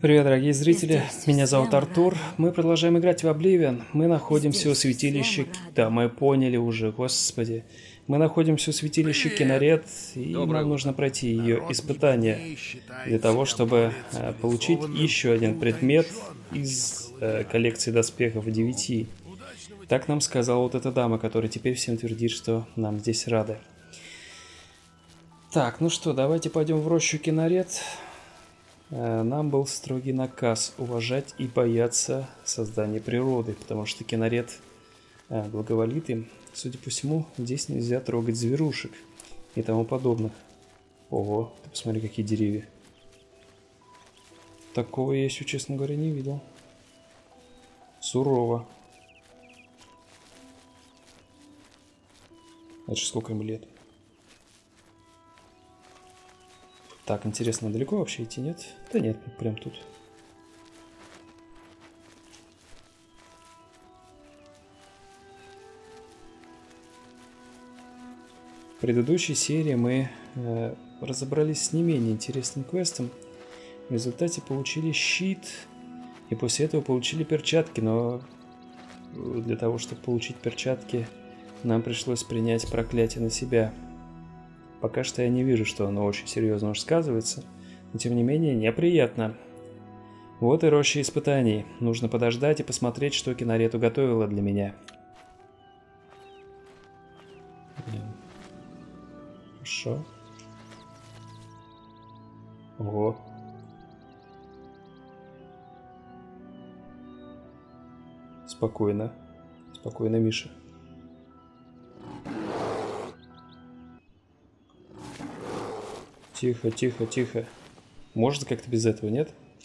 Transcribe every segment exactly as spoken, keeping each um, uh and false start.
Привет, дорогие зрители, меня зовут Артур, мы продолжаем играть в Oblivion, мы находимся у святилища, да, мы поняли уже, господи, мы находимся у святилища Кинарет, и Доброе нам утро. нужно пройти ее Народ не испытание, бедней считает для того, себя чтобы более э, получить цивилизованным еще и один предмет утонченным, чем из э, колыхач. коллекции доспехов Ну, девяти. удачного Так тебе. нам сказала вот эта дама, которая теперь всем твердит, что нам здесь рады. Так, ну что, давайте пойдем в рощу Кинарет. Нам был строгий наказ уважать и бояться создания природы, потому что Кинарет благоволит им. Судя по всему, здесь нельзя трогать зверушек и тому подобных. Ого, ты посмотри, какие деревья. Такого я еще, честно говоря, не видел. Сурово. Это же сколько им лет? Так, интересно, далеко вообще идти, нет? Да нет, прям тут. В предыдущей серии мы э, разобрались с не менее интересным квестом. В результате получили щит, и после этого получили перчатки, но для того, чтобы получить перчатки, нам пришлось принять проклятие на себя. Пока что я не вижу, что оно очень серьезно уж сказывается, но тем не менее неприятно. Вот и роща испытаний. Нужно подождать и посмотреть, что Кинарет уготовила для меня. Хорошо. Ого. Спокойно. Спокойно, Миша. Тихо, тихо, тихо. Может как-то без этого, нет?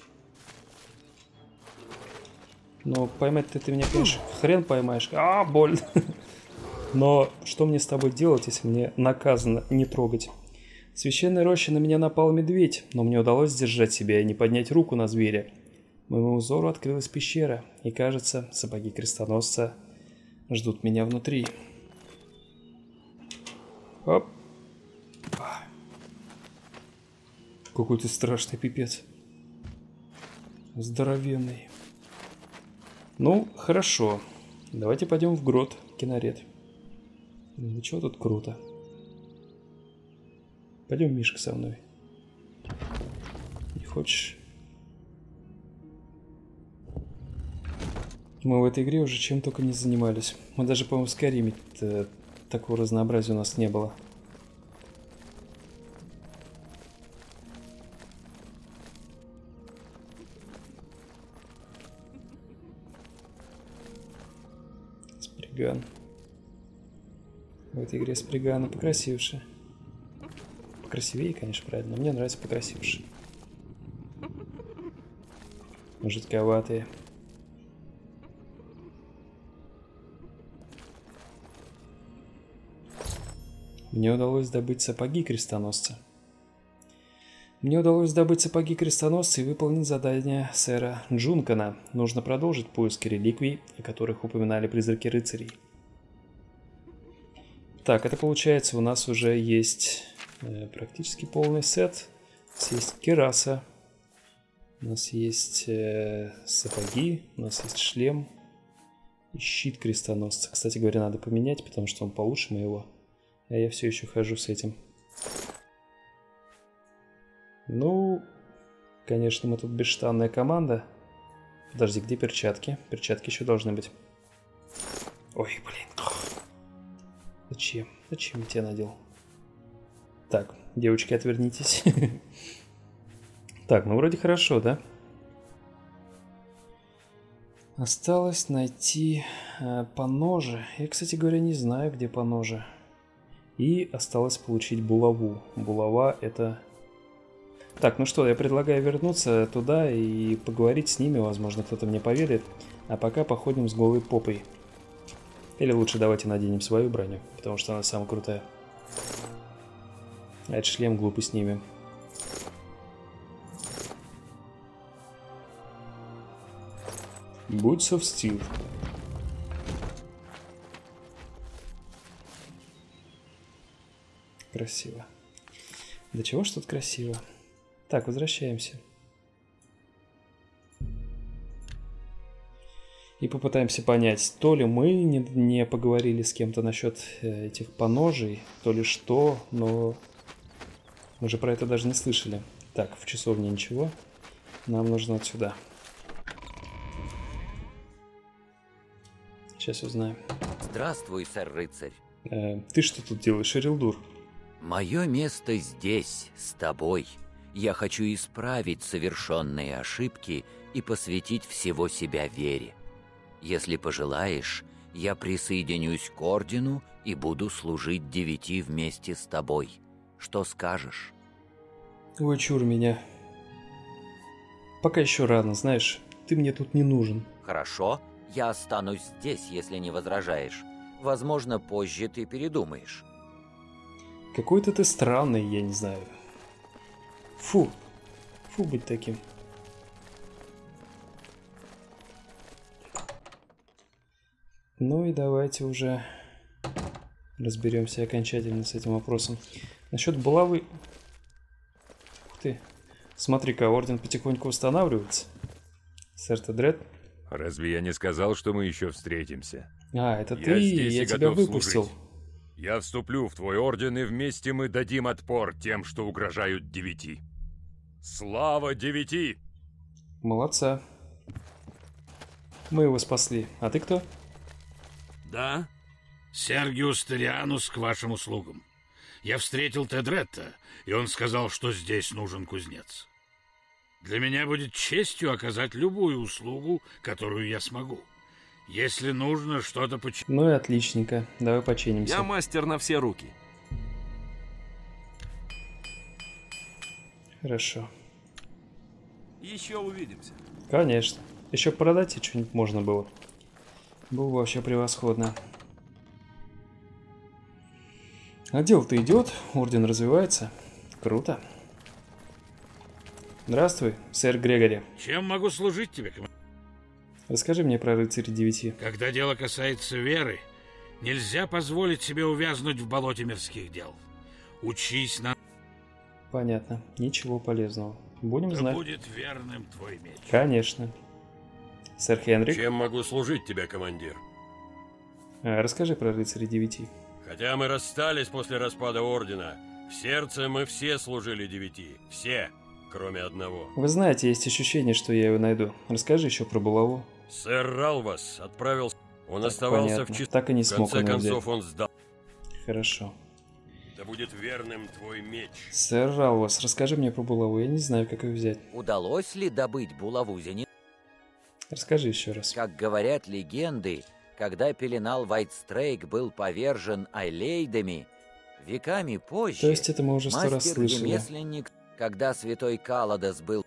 Но поймать-то ты меня, конечно, хрен поймаешь. А, больно. Но что мне с тобой делать, если мне наказано не трогать? В священной роще на меня напал медведь, но мне удалось сдержать себя и не поднять руку на зверя. Моему взору открылась пещера, и, кажется, сапоги крестоносца ждут меня внутри. Оп. Какой ты страшный пипец. Здоровенный. Ну, хорошо. Давайте пойдем в грот Кинарет. Ну чё тут круто. Пойдем, Мишка, со мной. Не хочешь? Мы в этой игре уже чем только не занимались. Мы даже, по-моему, в Скайриме такого разнообразия у нас не было. Сприган. В этой игре сприганы покрасивше. Покрасивее, конечно, правильно. Но мне нравится покрасивше. Жидковатые. Мне удалось добыть сапоги крестоносца. Мне удалось добыть сапоги крестоносца и выполнить задание сэра Джункана. Нужно продолжить поиски реликвий, о которых упоминали призраки рыцарей. Так, это получается у нас уже есть э, практически полный сет. У нас есть кераса. У нас есть э, сапоги. У нас есть шлем. И щит крестоносца. Кстати говоря, надо поменять, потому что он получше моего. А я все еще хожу с этим. Ну, конечно, мы тут бесштанная команда. Подожди, где перчатки? Перчатки еще должны быть. Ой, блин. Зачем? Зачем я тебя надел? Так, девочки, отвернитесь. Так, ну вроде хорошо, да? Осталось найти э, поножи. Я, кстати говоря, не знаю, где поножи. И осталось получить булаву. Булава это... Так, ну что, я предлагаю вернуться туда и поговорить с ними, возможно, кто-то мне поверит. А пока походим с голой попой. Или лучше давайте наденем свою броню, потому что она самая крутая. А этот шлем глупый снимем. Boots of Steel. Красиво. Да чего ж тут красиво? Так, возвращаемся. И попытаемся понять, то ли мы не, не поговорили с кем-то насчет э, этих поножей, то ли что, но мы же про это даже не слышали. Так, в часовне ничего. Нам нужно отсюда. Сейчас узнаем. Здравствуй, сэр-рыцарь. Э, ты что тут делаешь, Эрилдур? Мое место здесь, с тобой. Я хочу исправить совершенные ошибки и посвятить всего себя вере. Если пожелаешь, я присоединюсь к ордену и буду служить девяти вместе с тобой. Что скажешь? Ой, чур меня. Пока еще рано, знаешь, ты мне тут не нужен. Хорошо, я останусь здесь, если не возражаешь. Возможно, позже ты передумаешь. Какой-то ты странный, я не знаю. Фу. Фу быть таким. Ну и давайте уже разберемся окончательно с этим вопросом. Насчет булавы... Ух ты. Смотри-ка, орден потихоньку восстанавливается. Сэр Тедрет. Разве я не сказал, что мы еще встретимся? А, это я ты, здесь я и тебя готов выпустил. служить. Я вступлю в твой орден, и вместе мы дадим отпор тем, что угрожают девяти. Слава девяти! Молодца. Мы его спасли. А ты кто? Да, Сергиус Торианус к вашим услугам. Я встретил Тедретта, и он сказал, что здесь нужен кузнец. Для меня будет честью оказать любую услугу, которую я смогу. Если нужно что-то починить... Ну и отличненько. Давай починимся. Я мастер на все руки. Хорошо. Еще увидимся. Конечно. Еще продать и что-нибудь можно было. Было вообще превосходно. А дело-то идет, орден развивается. Круто. Здравствуй, сэр Грегори. Чем могу служить тебе, командир? Расскажи мне про рыцаря девяти. Когда дело касается веры, нельзя позволить себе увязнуть в болоте мирских дел. Учись на... Понятно. Ничего полезного. Будем Да знать. будет верным твой меч. Конечно. Сэр Хенрик, Чем могу служить тебе, командир? а, расскажи про рыцаря девяти. Хотя мы расстались после распада Ордена, в сердце мы все служили девяти. Все, кроме одного. Вы знаете, есть ощущение, что я его найду. Расскажи еще про булаву. Сэр Ралвас отправился... Он Так, оставался понятно. в чистом... Так и не В смог конце он его концов взять. он сдал. Хорошо. Да будет верным твой меч. Сэр Ралвас, расскажи мне про булаву. Я не знаю, как ее взять. Удалось ли добыть булаву зенит? Расскажи еще раз. Как говорят легенды, когда пеленал Вайтстрейк был повержен Айлейдами, веками позже То есть это мы уже сто раз слышали. мастер-ремесленник, когда святой Каладос был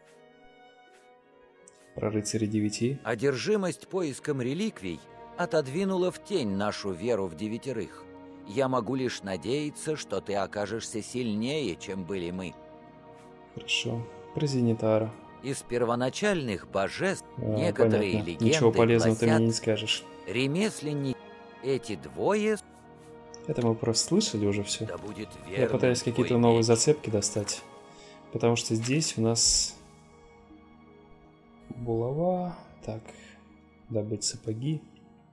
Про рыцаря девяти. одержимость поиском реликвий, отодвинула в тень нашу веру в девятерых. Я могу лишь надеяться, что ты окажешься сильнее, чем были мы. Хорошо. Про Зенитара. Из первоначальных божеств А, некоторые понятно. легенды Ничего полезного ты гласят, мне не скажешь. ремесленники, эти двое, Это мы просто слышали уже все. да будет верным Я пытаюсь твой какие-то новые меч. зацепки достать. Потому что здесь у нас булава. Так, добыть сапоги.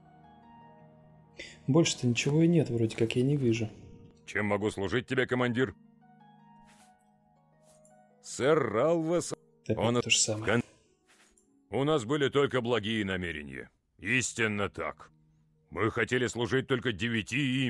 Больше-то ничего и нет, вроде как я не вижу. Чем могу служить тебе, командир? Сэр Ралвас... Опять Он- то же самое. У нас были только благие намерения. Истинно так. Мы хотели служить только девяти и...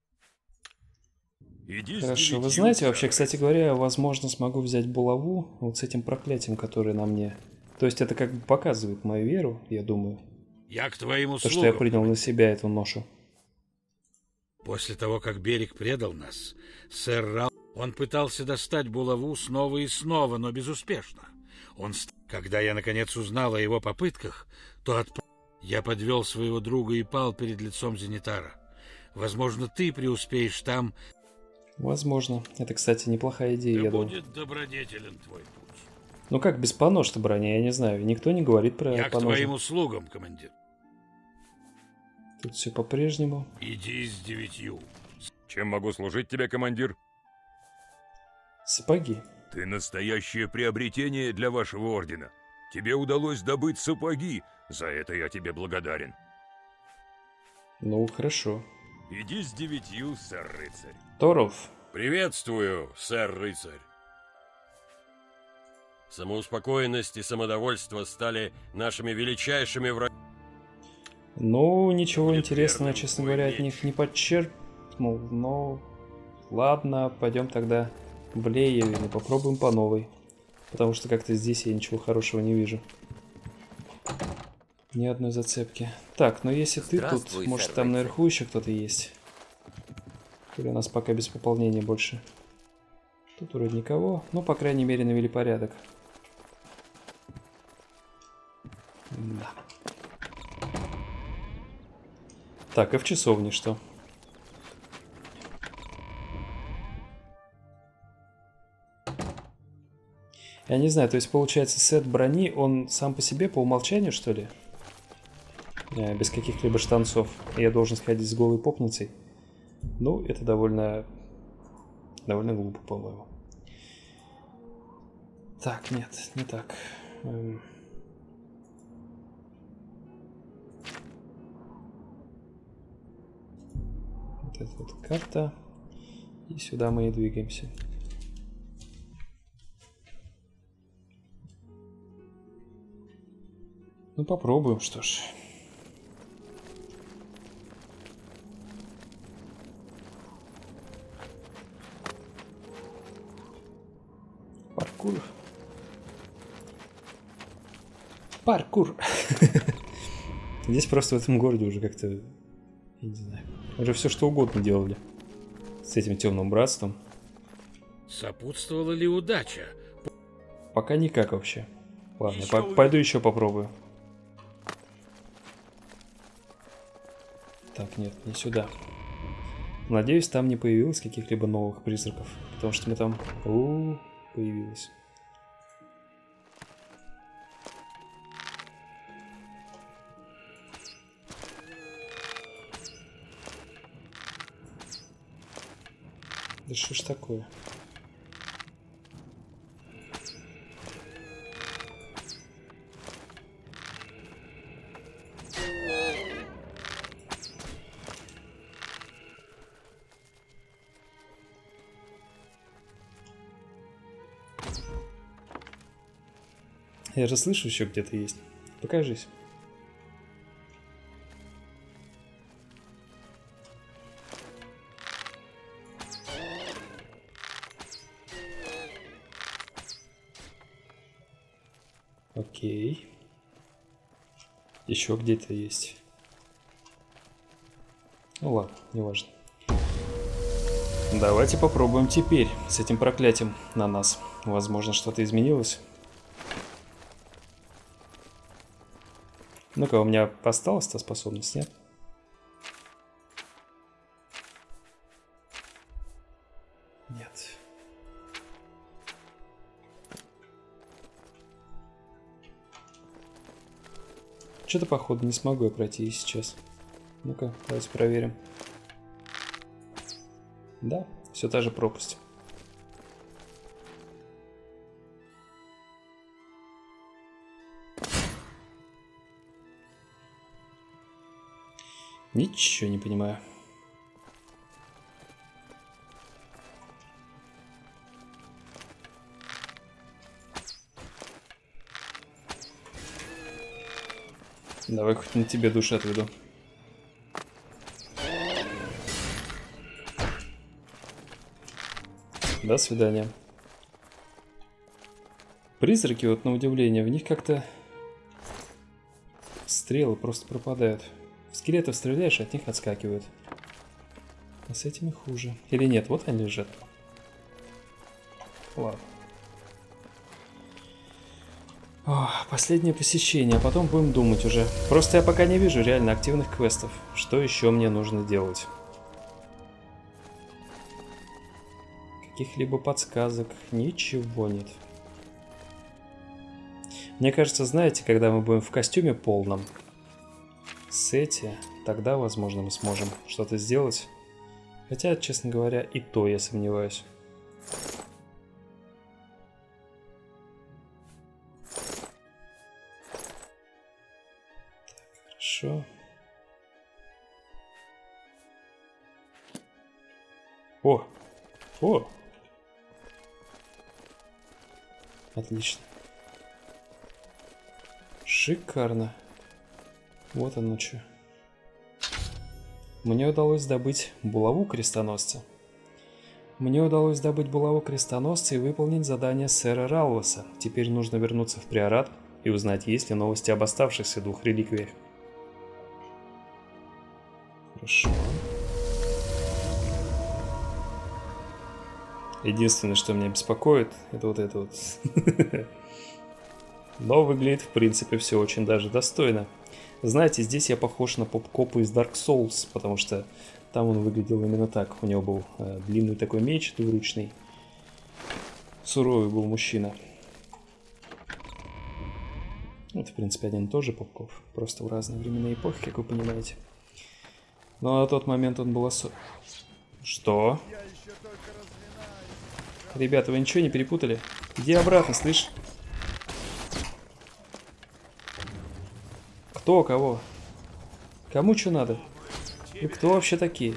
Иди с Хорошо, вы девятью, знаете, вообще, сэр. кстати говоря, я, возможно, смогу взять булаву вот с этим проклятием, которое на мне. То есть это как бы показывает мою веру, я думаю. Я к твоим То, услугам. что я принял на себя эту ношу. После того, как берег предал нас, сэр Рал... Он пытался достать булаву снова и снова, но безуспешно. Он... ст- Когда я, наконец, узнал о его попытках, то отп... Я подвел своего друга и пал перед лицом Зенитара. Возможно, ты преуспеешь там... Возможно. Это, кстати, неплохая идея, Да я думаю. будет добродетелен твой путь. Ну как без понож-то броня, я не знаю. Никто не говорит про Я к поножи. твоим услугам, командир. Тут все по-прежнему. Иди с девятью. Чем могу служить тебе, командир? Сапоги. Ты настоящее приобретение для вашего ордена. Тебе удалось добыть сапоги. За это я тебе благодарен. Ну, хорошо. Иди с девятью, сэр-рыцарь. Торов. Приветствую, сэр-рыцарь. Самоуспокоенность и самодовольство стали нашими величайшими врагами. Ну, ничего Будет интересного, верным честно твой говоря, от меч. них не подчеркнул, но... Ладно, пойдем тогда в Леевин и попробуем по новой. Потому что как-то здесь я ничего хорошего не вижу. Ни одной зацепки. Так, ну если ты тут, Здравствуй, может сэр там рыцарь. наверху еще кто-то есть. Или у нас пока без пополнения больше. Тут вроде никого. Ну, по крайней мере, навели порядок. Да. Так, а в часовне что? Я не знаю, то есть получается сет брони, он сам по себе по умолчанию, что ли? Э, Без каких-либо штанцов. Я должен сходить с голой попницей. Ну, это довольно... Довольно глупо, по-моему. Так, нет, не так. Эм. Вот эта вот карта. И сюда мы и двигаемся. Ну, попробуем, что ж. Паркур. Паркур. Здесь просто в этом городе уже как-то, я не знаю, уже все что угодно делали с этим темным братством. Сопутствовала ли удача? Пока никак вообще. Ладно, я Еще по- увидим. пойду еще попробую. Так, нет, не сюда. Надеюсь, там не появилось каких-либо новых призраков. Потому что мы там... У, появилось. Да что ж такое? Я же слышу, еще где-то есть. Покажись. Окей. Еще где-то есть. Ну ладно, неважно. Давайте попробуем теперь с этим проклятием на нас. Возможно, что-то изменилось. Ну-ка, у меня осталась-то способность, нет? Нет. Что-то, походу, не смогу я пройти и сейчас. Ну-ка, давайте проверим. Да, все та же пропасть. Ничего не понимаю. Давай хоть на тебе душу отведу. До свидания. Призраки, вот на удивление, в них как-то стрелы просто пропадают. В скелетов стреляешь, от них отскакивают. А с этими хуже. Или нет, вот они лежат. Ладно. О, последнее посещение, а потом будем думать уже. Просто я пока не вижу реально активных квестов. Что еще мне нужно делать? Каких-либо подсказок? Ничего нет. Мне кажется, знаете, когда мы будем в костюме полном, сете, тогда, возможно, мы сможем что-то сделать. Хотя, честно говоря, и то я сомневаюсь. Хорошо. О! О! Отлично. Шикарно. Вот оно что. Мне удалось добыть булаву крестоносца. Мне удалось добыть булаву крестоносца и выполнить задание сэра Ралваса. Теперь нужно вернуться в Приорат и узнать, есть ли новости об оставшихся двух реликвиях. Хорошо. Единственное, что меня беспокоит, это вот это вот. Но выглядит, в принципе, все очень даже достойно. Знаете, здесь я похож на поп-копа из Dark Souls, потому что там он выглядел именно так. У него был э, длинный такой меч двуручный. Суровый был мужчина. Это, в принципе, один и тот же поп-коп. Просто в разные времена и эпохи, как вы понимаете. Но на тот момент он был особый. Что? Ребята, вы ничего не перепутали? Иди обратно, слышь? Кто кого? Кому что надо? Вы кто вообще такие?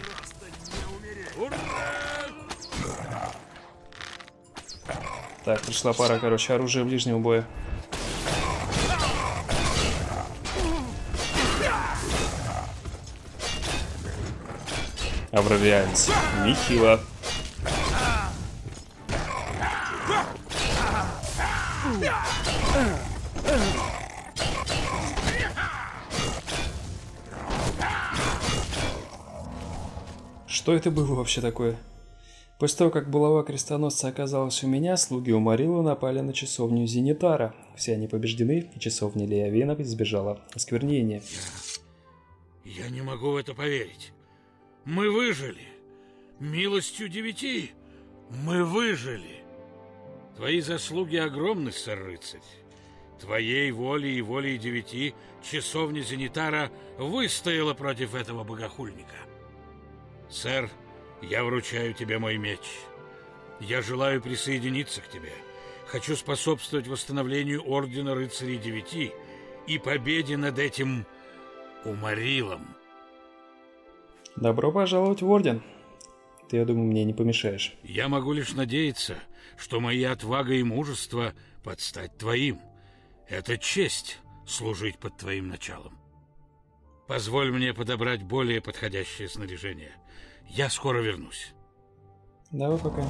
Так, пришла пара, короче, оружия ближнего боя. Авралианец. Нехило. Что это было вообще такое? После того, как булава крестоносца оказалась у меня, слуги Умарила напали на часовню Зенитара. Все они побеждены, и часовня Леовена избежала осквернения. Я не могу в это поверить. Мы выжили. Милостью девяти мы выжили. Твои заслуги огромны, сэр-рыцарь. Твоей волей и волей девяти часовня Зенитара выстояла против этого богохульника. Сэр, я вручаю тебе мой меч. Я желаю присоединиться к тебе. Хочу способствовать восстановлению Ордена Рыцарей Девяти и победе над этим Умарилом. Добро пожаловать в Орден. Ты, я думаю, мне не помешаешь. Я могу лишь надеяться, что моя отвага и мужество подстать твоим. Это честь служить под твоим началом. Позволь мне подобрать более подходящее снаряжение. Я скоро вернусь. Давай пока.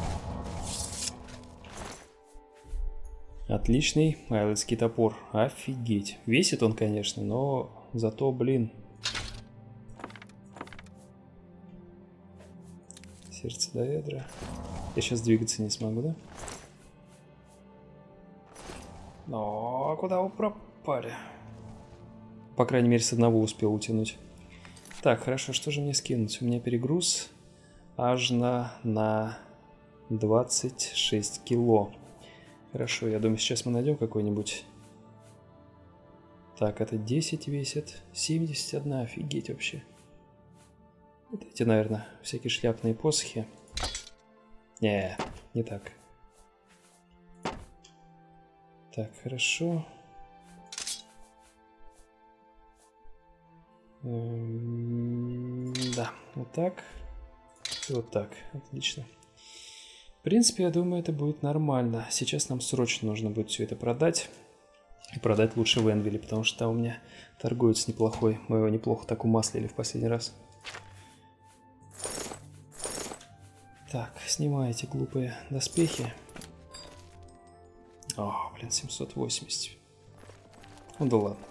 Отличный айлетский топор. Офигеть. Весит он, конечно, но зато, блин. Сердце до ядра. Я сейчас двигаться не смогу, да? Но куда вы пропали? По крайней мере, с одного успел утянуть. Так, хорошо, что же мне скинуть? У меня перегруз аж на, на двадцать шесть кило. Хорошо, я думаю, сейчас мы найдем какой-нибудь. Так, это десять весит. семьдесят один, офигеть вообще. Вот эти, наверное, всякие шляпные посохи. Не, не так. Так, хорошо. Эм, да, вот так. И вот так. Отлично. В принципе, я думаю, это будет нормально. Сейчас нам срочно нужно будет все это продать. И продать лучше в Энвиле, потому что там у меня торговец неплохой. Мы его неплохо так умаслили в последний раз. Так, снимаю эти глупые доспехи. О, блин, семьсот восемьдесят. Ну да ладно.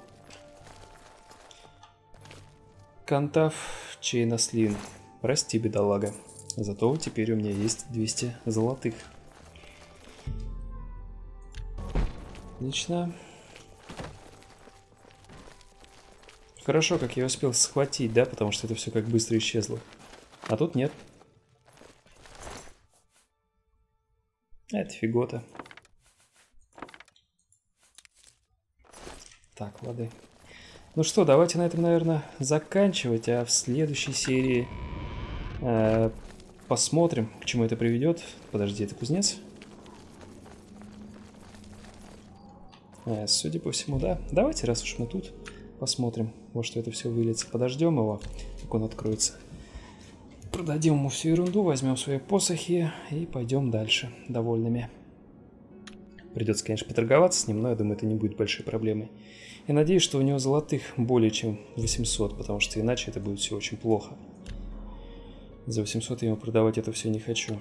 Кантав Чейнаслин. Прости, бедолага. Зато теперь у меня есть двести золотых. Отлично. Хорошо, как я успел схватить, да, потому что это все как быстро исчезло. А тут нет. Это фигота. Так, лады. Ну что, давайте на этом, наверное, заканчивать, а в следующей серии э, посмотрим, к чему это приведет. Подожди, это кузнец? Э, судя по всему, да. Давайте, раз уж мы тут, посмотрим, во что это все выльется. Подождем его, как он откроется. Продадим ему всю ерунду, возьмем свои посохи и пойдем дальше, довольными. Придется, конечно, поторговаться с ним, но я думаю, это не будет большой проблемой. Я надеюсь, что у него золотых более чем восемьсот, потому что иначе это будет все очень плохо. За восемьсот я ему продавать это все не хочу.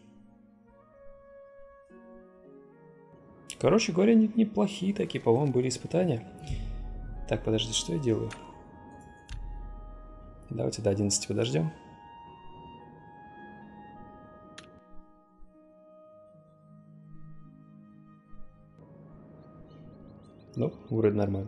Короче говоря, неплохие такие, по-моему, были испытания. Так, подожди, что я делаю? Давайте до одиннадцати подождем. Ну, вроде нормально.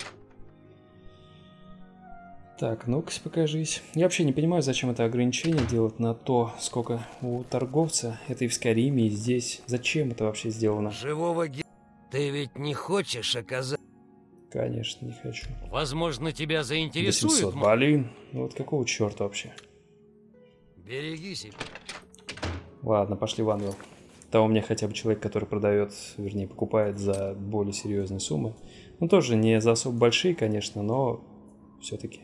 Так, ну-ка, покажись. Я вообще не понимаю, зачем это ограничение делать на то, сколько у торговца. Это и в Скариме, и здесь. Зачем это вообще сделано? Живого ге... Ты ведь не хочешь оказать... Конечно, не хочу. Возможно, тебя заинтересует... восемьсот, блин. Ну вот какого черта вообще? Береги себя. Ладно, пошли в Анвил. Там у меня хотя бы человек, который продает, вернее, покупает за более серьезные суммы. Ну, тоже не за особо большие, конечно, но все-таки.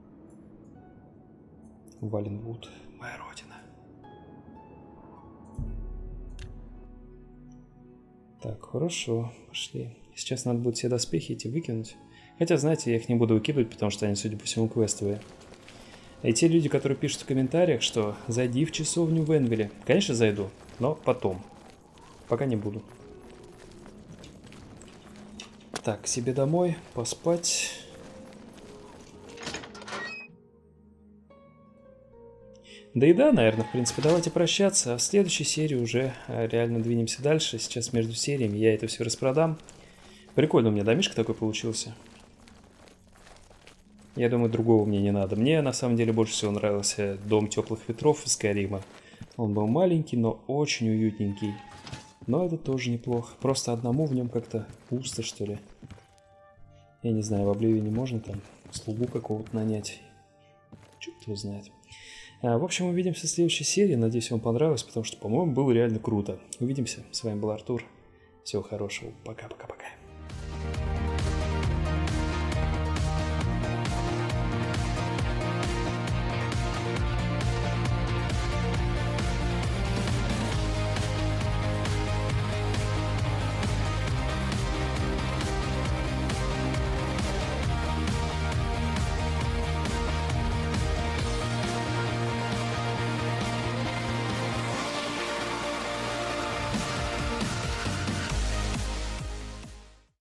Валенвуд, моя родина. Так, хорошо, пошли. Сейчас надо будет все доспехи эти выкинуть. Хотя, знаете, я их не буду выкидывать, потому что они, судя по всему, квестовые. И те люди, которые пишут в комментариях, что зайди в часовню в Энвиле. Конечно, зайду, но потом. Пока не буду. Так, к себе домой, поспать. Да и да, наверное, в принципе, давайте прощаться. А в следующей серии уже реально двинемся дальше. Сейчас между сериями я это все распродам. Прикольно у меня домишко такой получился. Я думаю, другого мне не надо. Мне на самом деле больше всего нравился дом теплых ветров из Скайрима. Он был маленький, но очень уютненький. Но это тоже неплохо. Просто одному в нем как-то пусто, что ли. Я не знаю, в Обливине можно там слугу какого-то нанять. Черт его знает. А, в общем, увидимся в следующей серии. Надеюсь, вам понравилось, потому что, по-моему, было реально круто. Увидимся. С вами был Артур. Всего хорошего. Пока-пока-пока.